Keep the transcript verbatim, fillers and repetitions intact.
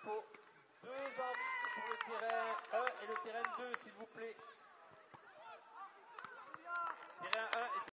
faut deux arbitres pour le terrain un et le terrain deux, s'il vous plaît.